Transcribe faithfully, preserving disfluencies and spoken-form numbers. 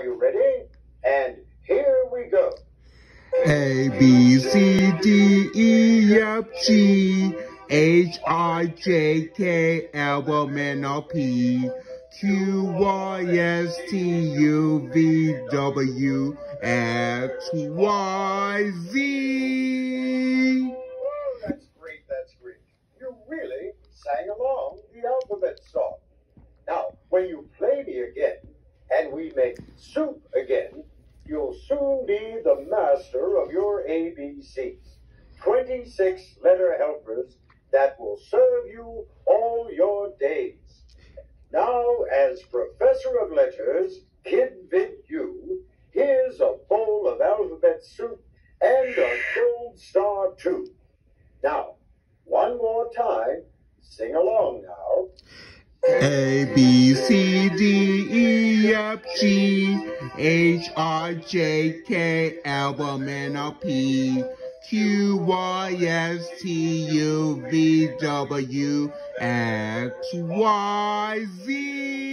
Are you ready? And here we go. A, B, C, D, E, F, G, H, I, J, K, L, M, N, O, P, Q, Y, S, T, U, V, W, X, Y, Z. Oh, that's great, that's great. You really sang along the alphabet song. Now, when you play me again, and we make soup again, you'll soon be the master of your A B Cs. twenty-six letter helpers that will serve you all your days. Now, as Professor of Letters, Kid Vid-U, here's a bowl of alphabet soup and a gold star too. Now, one more time, sing along now. A, B, C, D, E, F, G, H, I, J, K, L, M, N, O, P, Q, Y, S, T, U, V, W, X, Y, Z.